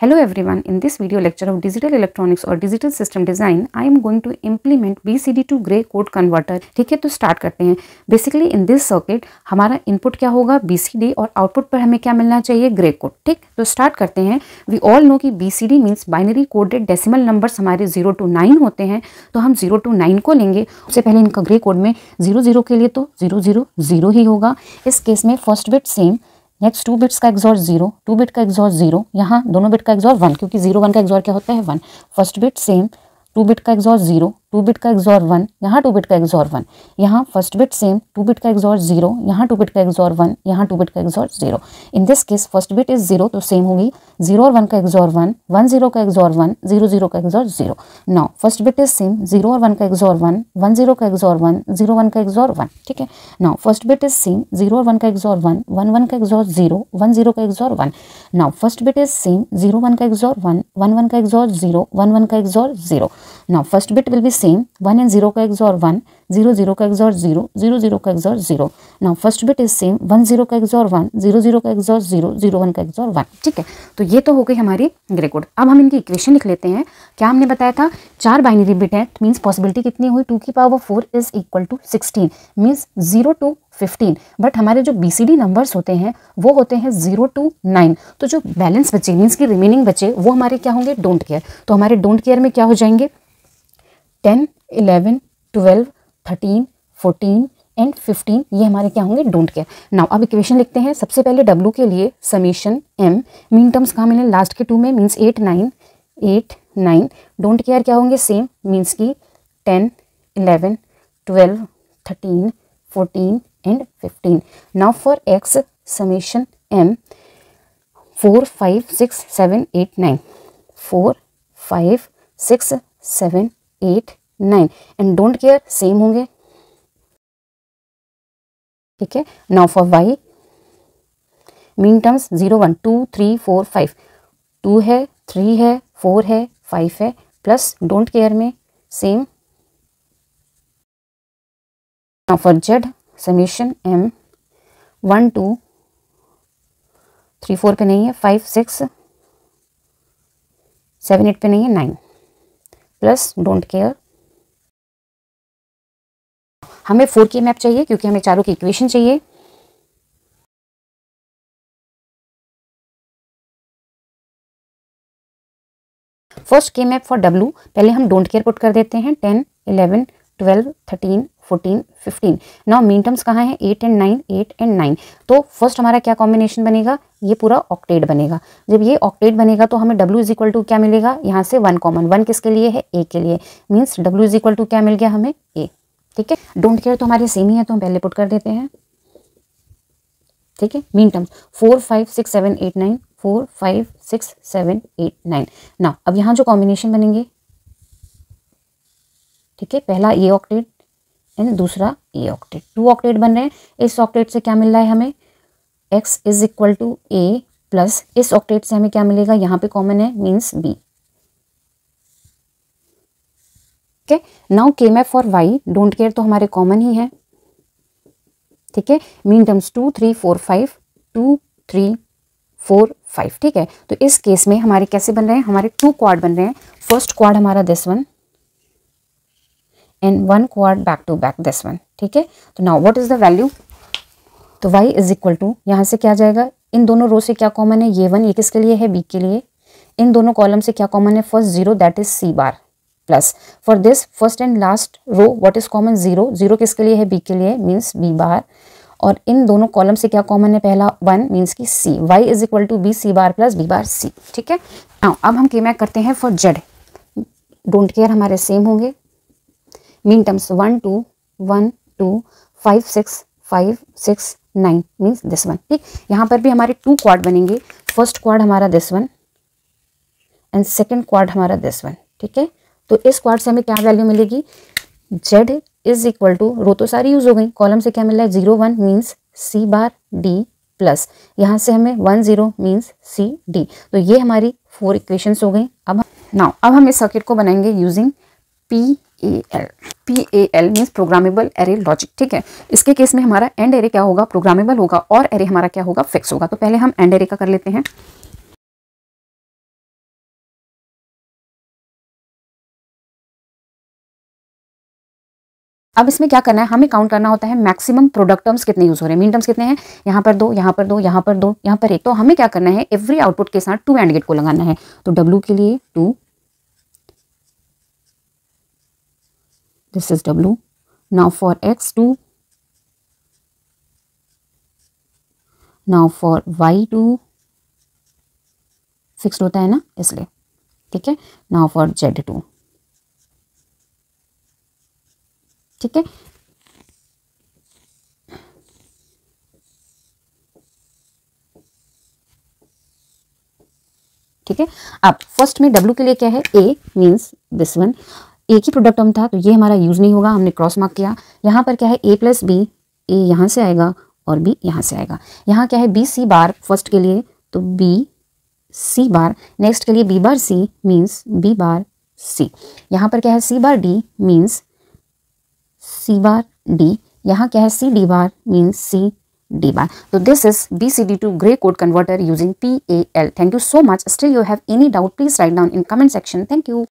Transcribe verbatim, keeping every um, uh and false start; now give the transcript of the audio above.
Hello everyone, in this video lecture of digital electronics or digital system design, I am going to implement B C D to gray code converter. ठीक है, तो start करते हैं। Basically in this circuit हमारा input क्या होगा B C D और output पर हमें क्या मिलना चाहिए ग्रे कोड। ठीक, तो स्टार्ट करते हैं। वी ऑल नो कि B C D means binary coded decimal numbers हमारे जीरो टू नाइन होते हैं, तो हम जीरो टू नाइन को लेंगे। उससे पहले इनका ग्रे कोड में जीरो जीरो के लिए तो जीरो जीरो जीरो ही होगा। इस केस में first bit same, next two bits का एक्सॉर जीरो, टू बिट का एक्सॉर जीरो, यहाँ दोनों बिट का एक्सॉर वन, क्योंकि जीरो वन का एक्सॉर क्या होता है one. First bit same, two bit का एक्सॉर जीरो, टू बिट का एक्सॉर वन, यहाँ टू बिट का एक्सॉर वन, यहाँ first bit same, two bit का एक्सॉर जीरो, यहाँ टू बिट का एक्सॉर वन, यहाँ टू बिट का XOR zero. In this case first bit is zero, तो सेम होगी जीरो और वन का एक्सॉर वन, वन जीरो का एक्सॉर वन, जीरो जीरो का XOR zero. Now first bit is same, zero और one का XOR one, one zero का XOR one, zero one का एक्सॉर वन। ठीक है, now first bit is same, zero और one का एक्सॉर वन, वन वन का एक्सॉर जीरो, वन जीरो का XOR one. Now first bit is same, zero one का XOR one, one one का XOR zero, one one का XOR zero. Now first bit will be same, one and zero का XOR one, zero zero का XOR zero, zero zero का XOR zero. Now first bit is same, one zero का XOR one, zero zero का XOR zero, zero one का XOR one. ठीक है, तो ये तो हो गई हमारी ग्रे कोड। अब हम इनकी इक्वेशन लिख लेते हैं। क्या हमने बताया था, चार बाइनरी बिट है, मीन्स पॉसिबिलिटी कितनी हुई, टू की power four is equal to sixteen, means zero to fifteen. But हमारे जो बीसीडी नंबर्स होते हैं वो होते हैं जीरो टू नाइन, तो जो बैलेंस बचे मीन्स की रिमेनिंग बचे वो हमारे क्या होंगे डोंट केयर। तो हमारे डोंट केयर में क्या हो जाएंगे, ten, eleven, twelve, thirteen, fourteen and fifteen, ये हमारे क्या होंगे डोंट केयर। नाउ अब इक्वेशन लिखते हैं। सबसे पहले डब्ल्यू के लिए समीशन एम, मीन टर्म्स कहाँ मिले लास्ट के टू में, means eight nine, eight nine. Don't care क्या होंगे सेम, मीन्स की ten, eleven, twelve, thirteen, fourteen and fifteen. Now for x summation m, four, five, six, seven, eight, nine, four, five, six, seven, eight, nine and don't care same होंगे। ठीक है, now for y min terms zero one two three four five, two है, three है, four है, five है, plus don't care में same. Now for z summation m, one two three four पे नहीं है, फाइव सिक्स सेवन एट पे नहीं है, नाइन प्लस डोंट केयर। हमें फोर की मैप चाहिए क्योंकि हमें चारों की इक्वेशन चाहिए। फर्स्ट के मैप फॉर डब्ल्यू, पहले हम डोंट केयर पुट कर देते हैं, ten, eleven, twelve, thirteen, fourteen, fifteen. Now min terms कहाँ है, eight and nine, eight and nine. तो फर्स्ट हमारा क्या कॉम्बिनेशन बनेगा, ये पूरा ऑक्टेट बनेगा। जब ये ऑक्टेट बनेगा तो हमें W इज इक्वल टू क्या मिलेगा, यहाँ से वन कॉमन, वन किसके लिए है, ए के लिए, means W is equal to क्या मिल गया हमें, ए। ठीक है, डोंट केयर तो हमारे सेम ही है तो हम पहले पुट कर देते हैं। ठीक है, min terms four, five, six, seven, eight, nine, four, five, six, seven, eight, nine. ना अब यहाँ जो कॉम्बिनेशन बनेंगे, ठीक है, पहला ए ऑक्टेट एंड दूसरा ए ऑक्टेट, टू ऑक्टेट बन रहे हैं। इस ऑक्टेट से क्या मिल रहा है हमें, x is equal to A, plus इस ऑक्टेट से हमें क्या मिलेगा, यहाँ पे कॉमन है मीन्स b। ठीक है, now K map for y, don't care तो हमारे कॉमन ही है। ठीक है, min terms two, three, four, five, two, three, four, five. ठीक है, तो इस केस में हमारे कैसे बन रहे हैं, हमारे टू क्वाड बन रहे हैं। फर्स्ट क्वाड हमारा this one and one quad back to back this one. ठीक है, तो now what is the value, तो y इज इक्वल टू, यहाँ से क्या जाएगा, इन दोनों रो से क्या कॉमन है, ये वन, ये किसके लिए है, b के लिए। इन दोनों कॉलम से क्या कॉमन है, first zero that is c bar, plus for this first and last row what is common, zero, zero किसके लिए है, b के लिए, मीन्स b बार। और इन दोनों कॉलम से क्या कॉमन है, पहला वन मीन्स की c, y is equal to B C bar plus b bar c। ठीक है, now, अब हम के मैप करते हैं फॉर जेड, डोंट केयर हमारे सेम होंगे। Min terms one two, one two, five six, five six, nine means this one. ठीक, यहाँ पर भी हमारे टू क्वाड बनेंगे। फर्स्ट क्वाड हमारा this one and second quad हमारा दिस वन। ठीक है, तो इस क्वाड से हमें क्या वैल्यू मिलेगी, z is equal to, row तो सारी यूज हो गई, कॉलम से क्या मिल रहा है, zero one means C bar D, plus यहाँ से हमें one zero means C D. तो ये हमारी फोर इक्वेशंस हो गई। अब नाउ अब हम इस सर्किट को बनाएंगे using P A L. P A L means programmable array logic. ठीक है, इसके केस में हमारा एंड एरे क्या होगा, प्रोग्रामेबल होगा, और एरे हमारा क्या होगा, फिक्स होगा। तो पहले हम एंड एरे का कर लेते हैं। अब इसमें क्या करना है, हमें काउंट करना होता है मैक्सिमम प्रोडक्ट टर्म्स कितने यूज हो रहे हैं। मीन टर्म्स कितने हैं, यहाँ पर दो, यहाँ पर दो, यहाँ पर दो, यहाँ पर एक। तो हमें क्या करना है, एवरी आउटपुट के साथ टू एंड गेट को लगाना है। तो W के लिए two, this is W। Now for X two, now for Y two, fixed होता है ना इसलिए, ठीक है। नाउ फॉर Z टू, ठीक है। ठीक है, अब फर्स्ट में W के लिए क्या है, A मीन्स दिस वन, एक ही प्रोडक्ट टर्म था तो ये हमारा यूज नहीं होगा, हमने क्रॉस मार्क किया। यहाँ पर क्या है, A प्लस बी, ए यहाँ से आएगा और B यहाँ से आएगा। यहाँ क्या है, बी सी बार फर्स्ट के लिए, तो B सी बार, नेक्स्ट के लिए B bar C means B bar C। यहाँ पर क्या है, C bar D means C bar D। यहाँ क्या है, C D bar means C D bar. So this is B C D to gray code converter using P A L. Thank you so much. Still you have any doubt, please write down in comment section. Thank you.